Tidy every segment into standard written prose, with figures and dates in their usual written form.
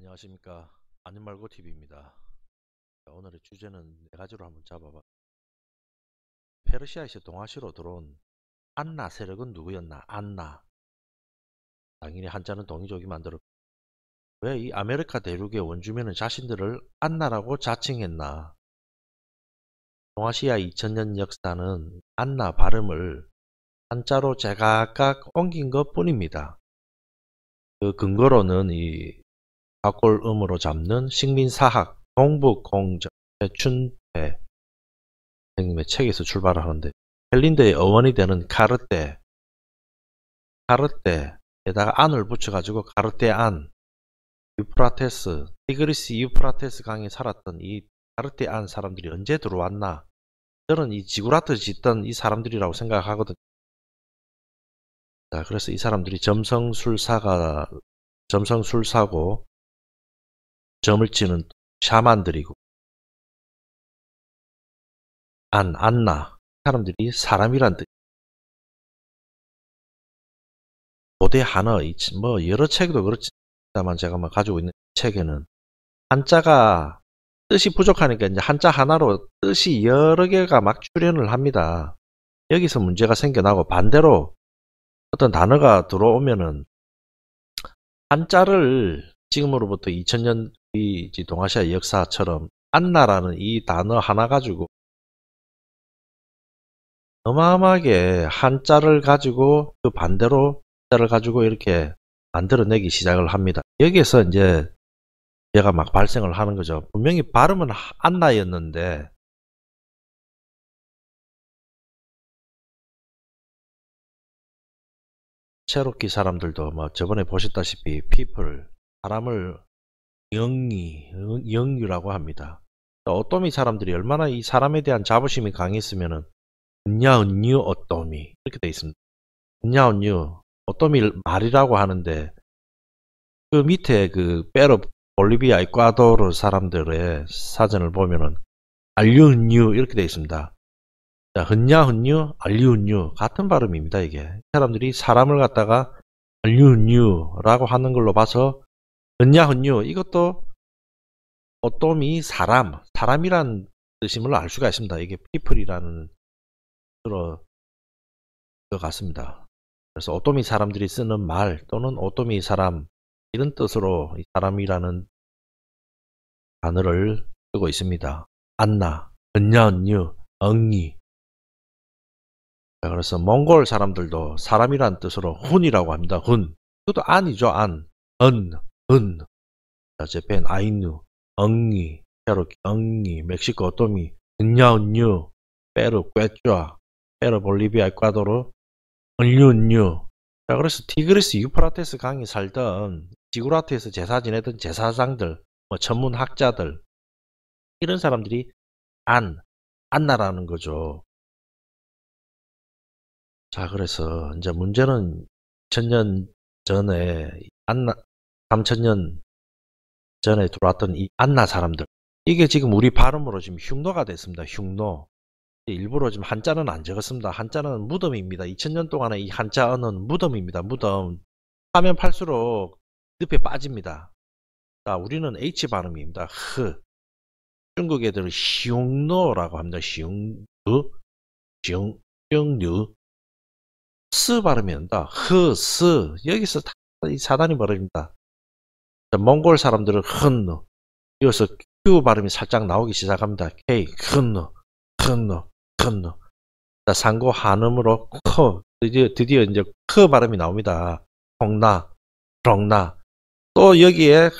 안녕하십니까. 아님말고 TV입니다. 오늘의 주제는 네 가지로 한번 잡아봐. 페르시아에서 동아시아로 들어온 안나 세력은 누구였나? 안나. 당연히 한자는 동이족이 만들었고, 왜 이 아메리카 대륙의 원주민은 자신들을 안나라고 자칭했나? 동아시아 2000년 역사는 안나 발음을 한자로 제각각 옮긴 것 뿐입니다. 그 근거로는 이 가골음으로 잡는 식민사학 동북공정 최춘배 선생님의 책에서 출발을 하는데, 헬린드의 어원이 되는 카르테에다가 안을 붙여가지고 카르테안, 유프라테스, 티그리스 유프라테스 강에 살았던 이 카르테안 사람들이 언제 들어왔나? 저는 이 지구라트 짓던 이 사람들이라고 생각하거든요. 자, 그래서 이 사람들이 점성술사고 점을 치는 샤만들이고, 안나 사람들이 사람이란 뜻. 고대 한어, 뭐 여러 책도 그렇지만 제가 가지고 있는 책에는 한자가 뜻이 부족하니까 이제 한자 하나로 뜻이 여러 개가 막 출현을 합니다. 여기서 문제가 생겨나고, 반대로 어떤 단어가 들어오면은 한자를 지금으로부터 2000년 이 동아시아 역사처럼 안나라는 이 단어 하나 가지고 어마어마하게 한자를 가지고 그 반대로 한자를 가지고 이렇게 만들어내기 시작을 합니다. 여기에서 이제 얘가 막 발생을 하는 거죠. 분명히 발음은 안나였는데 체로키 사람들도 뭐 저번에 보셨다시피 people, 사람을 영유라고 합니다. 어또미 사람들이 얼마나 이 사람에 대한 자부심이 강했으면은 은야은유 어또미 이렇게 돼 있습니다. 은야은유 어또미 말이라고 하는데, 그 밑에 그 페루, 볼리비아, 에콰도르 사람들의 사전을 보면은 알류은유 이렇게 돼 있습니다. 자, 흔냐흔유, 알류은유 같은 발음입니다. 이게 사람들이 사람을 갖다가 알류은유라고 하는 걸로 봐서 흔냐흔유, 이것도 어또미 사람이란 뜻임을 알 수가 있습니다. 이게 people이라는 뜻으로 것 같습니다. 그래서 어또미 사람들이 쓰는 말 또는 어또미 사람, 이런 뜻으로 이 사람이라는 단어를 쓰고 있습니다. 안나, 은냐은유, 엉이. 그래서 몽골 사람들도 사람이란 뜻으로 훈이라고 합니다. 훈. 그것도 안이죠. 은. 자, 재팬 아이누, 엉이, 체로키 엉이, 멕시코 어또미, 은냐은유, 페루 꿰쭈아, 페루 볼리비아 에콰도르 은류은유. 자, 그래서 티그리스 유프라테스 강에 살던, 지구라트에서 제사 지내던 제사장들, 뭐 천문학자들, 이런 사람들이 안나라는 거죠. 자, 그래서 이제 문제는 2000년 전에 3000년 전에 들어왔던 이 안나 사람들, 이게 지금 우리 발음으로 지금 흉노가 됐습니다. 흉노. 일부러 지금 한자는 안 적었습니다. 한자는 무덤입니다. 2000년 동안의 이 한자어는 무덤입니다. 무덤. 파면 팔수록 늪에 빠집니다. 자, 우리는 H 발음입니다. 흐. 중국 애들은 흉노라고 합니다. 흉뉴. 스 발음이 된다. 흐, 스. 여기서 다 이 사단이 벌어집니다. 자, 몽골 사람들은 흔누. 여기서 Q 발음이 살짝 나오기 시작합니다. K, 흔누. 자, 상고 한음으로 커. 드디어 이제 커 발음이 나옵니다. 콩나, 롱나. 또 여기에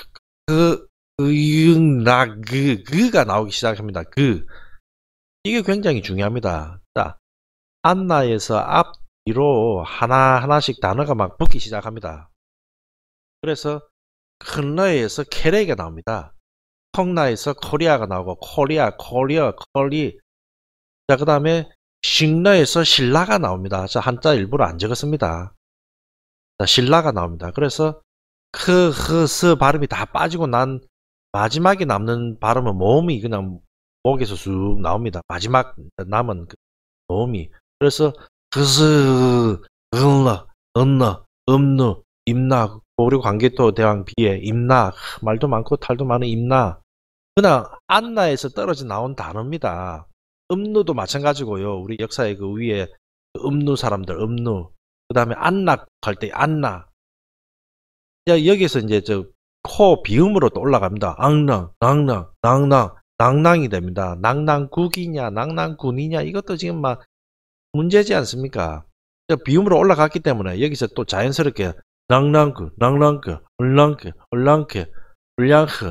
그가 나오기 시작합니다. 이게 굉장히 중요합니다. 자, 안나에서 앞, 뒤로 하나씩 단어가 막 붙기 시작합니다. 그래서 큰러에서 케레가 나옵니다. 콩나에서 코리아가 나오고, 콜리. 자, 그 다음에 싱러에서 신라가 나옵니다. 자, 한자 일부러 안 적었습니다. 자, 신라가 나옵니다. 그래서 스 발음이 다 빠지고 난 마지막에 남는 발음은 모음이 그냥 목에서 쑥 나옵니다. 마지막 남은 그 모음이. 그래서 그스, 은러, 음느, 임나, 고구려 광개토 대왕 비에 임나, 말도 많고 탈도 많은 임나. 그냥 안나에서 떨어져 나온 단어입니다. 음누도 마찬가지고요. 우리 역사의 그 위에 음누 사람들, 음누. 그 다음에 안락 할 때 안나. 여기서 이제 코 비음으로 또 올라갑니다. 앙낭, 낭낭, 낭낭, 낭낭이 됩니다. 낭낭국이냐, 낭낭군이냐, 이것도 지금 막 문제지 않습니까? 비음으로 올라갔기 때문에 여기서 또 자연스럽게 낭낭크, 낭낭크, 얼랑크, 얼랑크, 얼량크.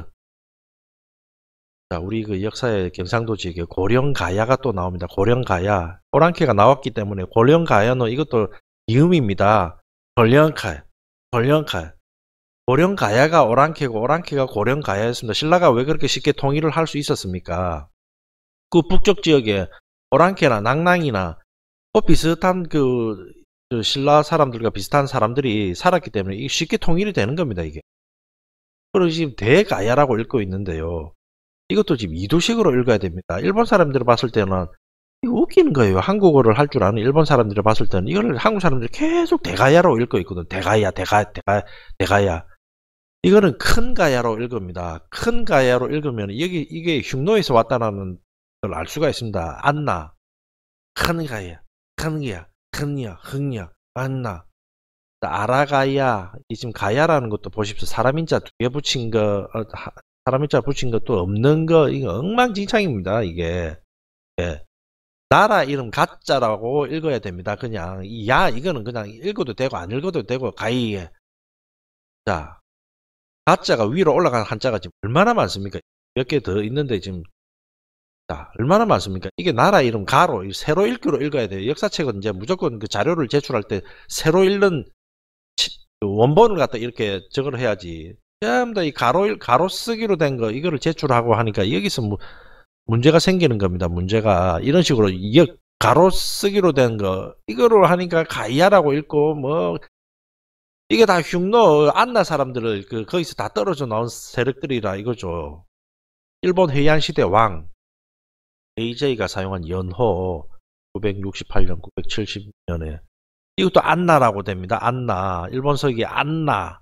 자, 우리 그 역사의 경상도 지역에 고령가야가 또 나옵니다. 고령가야. 오랑캐가 나왔기 때문에 고령가야는 이것도 비음입니다. 고령카, 고령카. 고령가야가 오랑캐고 오랑캐가 고령가야였습니다. 신라가 왜 그렇게 쉽게 통일을 할 수 있었습니까? 그 북쪽 지역에 오랑캐나 낭낭이나 또 비슷한 그 신라 사람들과 비슷한 사람들이 살았기 때문에 이게 쉽게 통일이 되는 겁니다, 이게. 그리고 지금 대가야라고 읽고 있는데요. 이것도 지금 이도식으로 읽어야 됩니다. 일본 사람들이 봤을 때는 이거 웃기는 거예요. 한국어를 할 줄 아는 일본 사람들이 봤을 때는 이거를 한국 사람들이 계속 대가야로 읽고 있거든. 대가야, 대가야. 이거는 큰 가야로 읽습니다. 큰 가야로 읽으면 이게 흉노에서 왔다는 걸 알 수가 있습니다. 안나, 큰 가야, 큰야, 큰야, 흥야, 안나. 아라가야, 지금 가야라는 것도 보십시오. 사람인자 2개 붙인 거, 사람인자 붙인 것도 없는 거, 이거 엉망진창입니다, 이게. 예. 나라 이름 가짜라고 읽어야 됩니다. 그냥, 이거는 그냥 읽어도 되고, 안 읽어도 되고, 가이에. 자. 가짜가 위로 올라간 한자가 지금 얼마나 많습니까? 몇 개 더 있는데 지금 자, 얼마나 많습니까? 이게 나라 이름 가로 세로 읽기로 읽어야 돼요. 역사책은 이제 무조건 그 자료를 제출할 때 세로 읽는 원본을 갖다 이렇게 적을 해야지. 전부 다 이 가로 쓰기로 된 거 이거를 제출하고 하니까 여기서 문제가 생기는 겁니다. 문제가 이런 식으로 가로 쓰기로 된 거 이거를 하니까 가이아라고 읽고 뭐 이게 다 흉노 안나 사람들을 거기서 다 떨어져 나온 세력들이라 이거죠. 일본 헤이안 시대 왕 AJ가 사용한 연호 968년 970년에 이것도 안나라고 됩니다. 안나. 일본 서기 안나.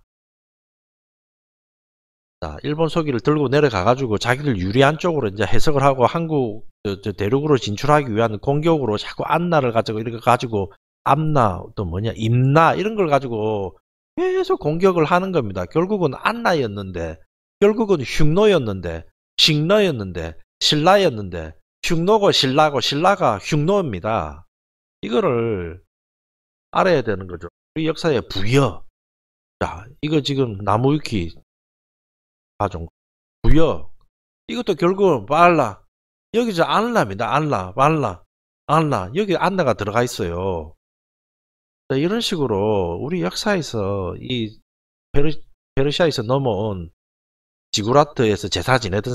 자, 일본 서기를 들고 내려가 가지고 자기들 유리한 쪽으로 이제 해석을 하고 한국 대륙으로 진출하기 위한 공격으로 자꾸 안나를 가지고 이렇게 가지고 암나 또 뭐냐 임나 이런 걸 가지고 계속 공격을 하는 겁니다. 결국은 안나였는데, 결국은 흉노였는데, 식노였는데, 신라였는데, 흉노고 신라고 신라가 흉노입니다. 이거를 알아야 되는 거죠. 우리 역사의 부여. 자, 이거 지금 나무위키 가정 부여. 이것도 결국은 빨라. 여기서 안라입니다. 안라, 빨라, 안라. 여기 안나가 들어가 있어요. 자, 이런 식으로 우리 역사에서 이 페르시아에서 넘어온 지구라트에서 제사 지내던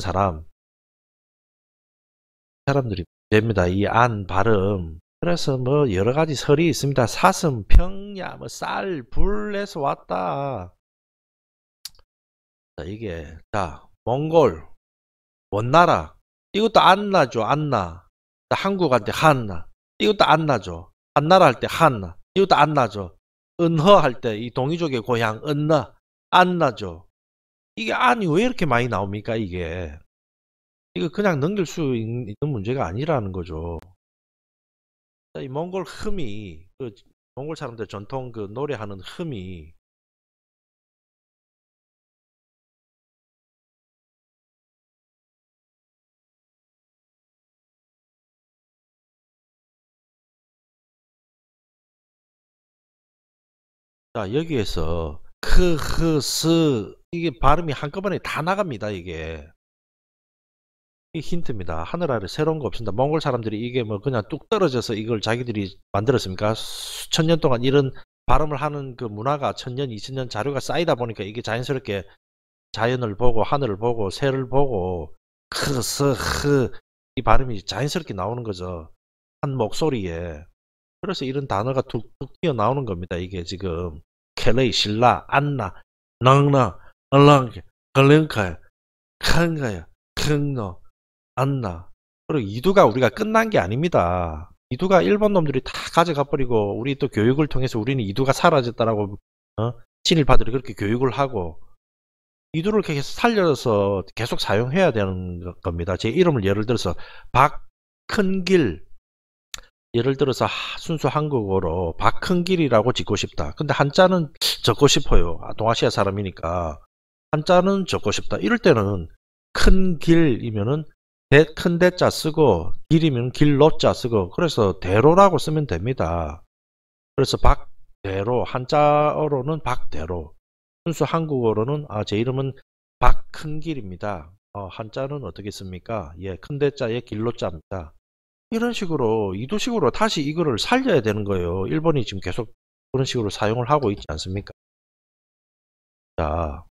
사람들이 됩니다. 이 안 발음. 그래서 뭐 여러 가지 설이 있습니다. 사슴, 평야, 뭐 쌀, 불에서 왔다. 자, 이게 몽골, 원나라. 이것도 안나죠. 안나. 한국한테 한나. 이것도 안나죠. 한나라 할 때 한나. 이것도 안나죠. 은허 할 때 이 동이족의 고향 은나 안나죠. 이게 안이 왜 이렇게 많이 나옵니까? 이게 이거 그냥 넘길 수 있는 문제가 아니라는 거죠. 이 몽골 흠이 몽골 사람들 전통 노래하는 흠이 자, 여기에서 크, 흐, 스 이게 발음이 한꺼번에 다 나갑니다. 이게 힌트입니다. 하늘 아래 새로운 거 없습니다. 몽골 사람들이 이게 뭐 그냥 뚝 떨어져서 이걸 자기들이 만들었습니까? 수천 년 동안 이런 발음을 하는 그 문화가 1000년, 2000년 자료가 쌓이다 보니까 이게 자연스럽게 자연을 보고 하늘을 보고 새를 보고 크, 스, 흐 이 발음이 자연스럽게 나오는 거죠. 한 목소리에. 그래서 이런 단어가 툭툭 튀어나오는 겁니다. 이게 지금 켈레이, 신라, 안나, 낭나, 얼랑게, 걸랭카야, 칸가야, 큰노, 안나. 그리고 이두가 우리가 끝난 게 아닙니다. 이두가 일본 놈들이 다 가져가 버리고 우리 또 교육을 통해서 우리는 이두가 사라졌다라고 친일파들이 그렇게 교육을 하고 이들을 계속 살려서 계속 사용해야 되는 겁니다. 제 이름을 예를 들어서 박큰길, 예를 들어서 순수 한국어로 박큰길이라고 짓고 싶다. 근데 한자는 적고 싶어요. 동아시아 사람이니까 한자는 적고 싶다. 이럴 때는 큰 길이면은 큰 대자 쓰고 길이면 길로자 쓰고 그래서 대로라고 쓰면 됩니다. 그래서 박대로, 한자어로는 박대로, 순수 한국어로는 제 이름은 박큰길입니다. 한자는 어떻게 씁니까? 예, 큰 대자에 길로자입니다. 이런 식으로 이도식으로 다시 이거를 살려야 되는 거예요. 일본이 지금 계속 그런 식으로 사용을 하고 있지 않습니까? 자,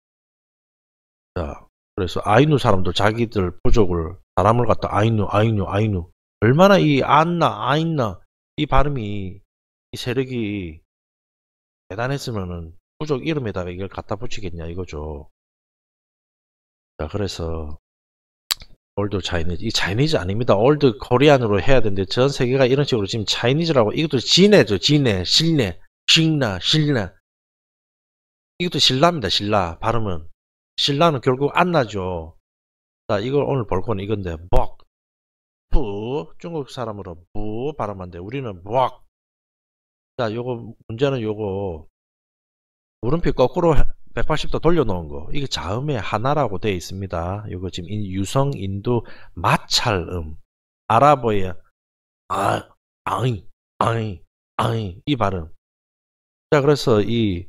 그래서 아이누 사람도 자기들 부족을 사람을 갖다 아이누 아이누 아이누 얼마나 이 안나 아인나 이 발음이 이 세력이 대단했으면은 부족 이름에다가 이걸 갖다 붙이겠냐 이거죠. 자, 그래서 올드 차이니즈, 이 차이니즈 아닙니다. 올드 코리안으로 해야 되는데 전 세계가 이런 식으로 지금 차이니즈라고, 이것도 진해죠. 진해, 실내, 신나, 신나. 이것도 신라입니다. 신라 발음은. 신라는 결국 안나죠. 자, 이걸 오늘 볼 거는 이건데 벅, 푸, 중국 사람으로 부 발음한데 우리는 벅. 자, 요거 문제는 요거 물음표 거꾸로 180도 돌려놓은 거. 이게 자음의 하나라고 되어 있습니다. 이거 지금 유성 인도 마찰음. 아랍어의 아잉, 이 발음. 자, 그래서 이게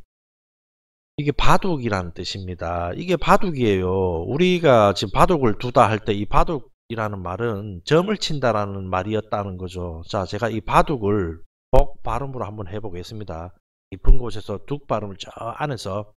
바둑이라는 뜻입니다. 이게 바둑이에요. 우리가 지금 바둑을 두다 할 때 이 바둑이라는 말은 점을 친다라는 말이었다는 거죠. 자, 제가 이 바둑을 복 발음으로 한번 해보겠습니다. 깊은 곳에서 둑 발음을 저 안에서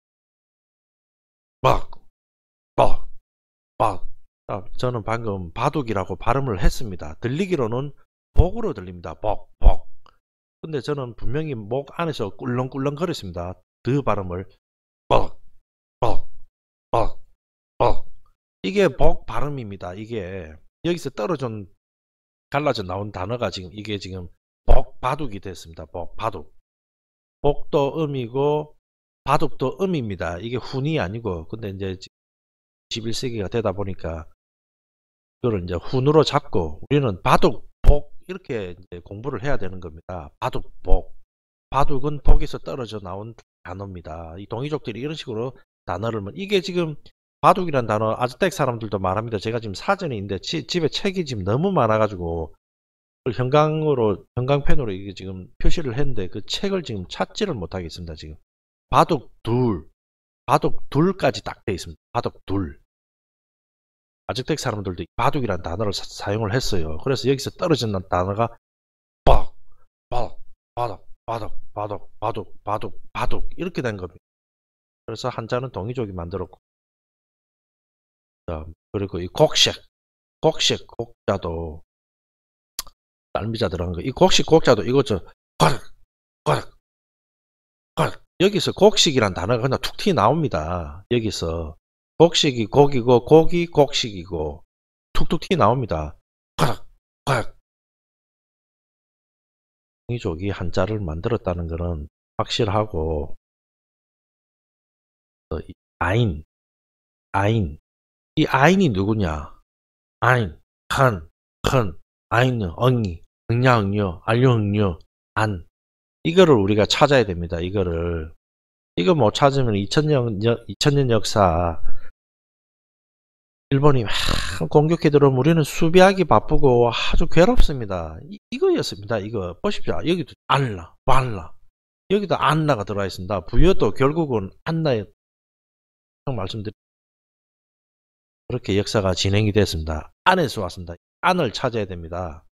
막, 막, 막. 저는 방금 바둑이라고 발음을 했습니다. 들리기로는 복으로 들립니다. 복, 복. 근데 저는 분명히 목 안에서 꿀렁꿀렁 거렸습니다. 드 발음을 복, 복, 복, 복. 이게 복 발음입니다. 이게 여기서 갈라져 나온 단어가 지금 이게 지금 복 바둑이 됐습니다. 복 바둑. 복도 음이고 바둑도 음입니다. 이게 훈이 아니고, 근데 이제 11세기가 되다 보니까 그걸 이제 훈으로 잡고 우리는 바둑, 복 이렇게 이제 공부를 해야 되는 겁니다. 바둑, 복. 바둑은 복에서 떨어져 나온 단어입니다. 이 동이족들이 이런 식으로 단어를 이게 지금 바둑이란 단어 아즈텍 사람들도 말합니다. 제가 지금 사전에 있는데 집에 책이 지금 너무 많아가지고 형광펜으로 이게 지금 표시를 했는데 그 책을 지금 찾지를 못하겠습니다. 지금 바둑 둘까지 딱 돼 있습니다. 바둑 둘. 아즈텍 사람들도 바둑이라는 단어를 사용을 했어요. 그래서 여기서 떨어진 단어가 박, 바둑, 바둑, 바둑, 바둑, 바둑, 바둑, 바둑 이렇게 된 겁니다. 그래서 한자는 동이족이 만들었고, 그리고 이 곡자도 딸미자 들어간 거. 이 곡자도 이거죠. 여기서 곡식이란 단어가 그냥 툭 튀어나옵니다. 여기서 곡식이 곡이고 곡이 곡식이고 툭툭 튀어나옵니다. 동이족이 한자를 만들었다는 것은 확실하고, 아인, 이 아인이 누구냐? 아인, 큰, 아인은 엉이, 응냐, 알려, 안. 이거를 우리가 찾아야 됩니다. 이거 못 찾으면 2000년 역사 일본이 막 공격해 들어오면 우리는 수비하기 바쁘고 아주 괴롭습니다. 이거였습니다. 이거 보십시오. 여기도 안라, 발라, 여기도 안나가 들어와 있습니다. 부여도 결국은 안나에 말씀드린 그렇게 역사가 진행이 됐습니다. 안에서 왔습니다. 안을 찾아야 됩니다.